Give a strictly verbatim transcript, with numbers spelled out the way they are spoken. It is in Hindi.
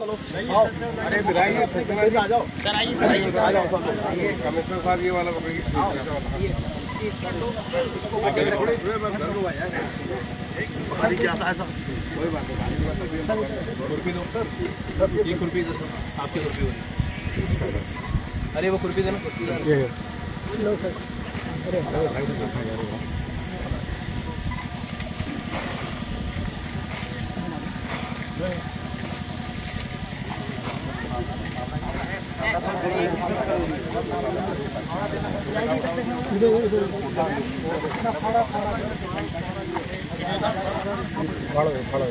अरे विधायक आ जाओ, आ जाओ कमिश्नर साहब ये वाला पकड़िए। कोई बात नहीं, ये खुरपी दो, आपकी खुरपी वाली। अरे वो खुरपी देना, खुरपी देना। खड़ा खड़ा